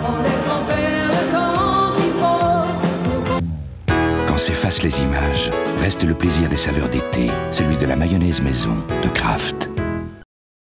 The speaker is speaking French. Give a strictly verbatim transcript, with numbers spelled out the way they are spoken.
en laissant faire le temps qu'il faut. Quand s'effacent les images, reste le plaisir des saveurs d'été, celui de la mayonnaise maison de Kraft.